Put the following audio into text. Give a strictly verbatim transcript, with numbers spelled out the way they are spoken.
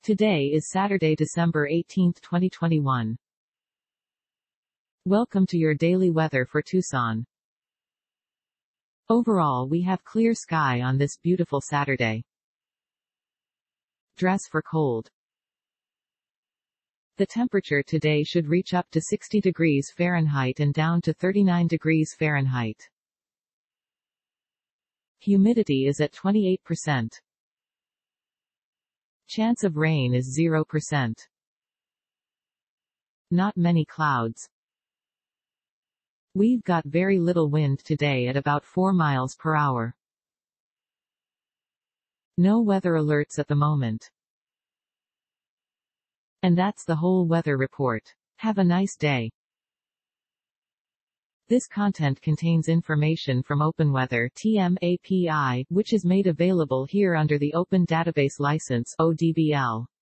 Today is Saturday, December eighteenth, twenty twenty-one. Welcome to your daily weather for Tucson. Overall, we have clear sky on this beautiful Saturday. Dress for cold. The temperature today should reach up to sixty degrees Fahrenheit and down to thirty-nine degrees Fahrenheit. Humidity is at twenty-eight percent. Chance of rain is zero percent. Not many clouds. We've got very little wind today at about four miles per hour. No weather alerts at the moment. And that's the whole weather report. Have a nice day. This content contains information from OpenWeather T M A P I, which is made available here under the Open Database License O D B L.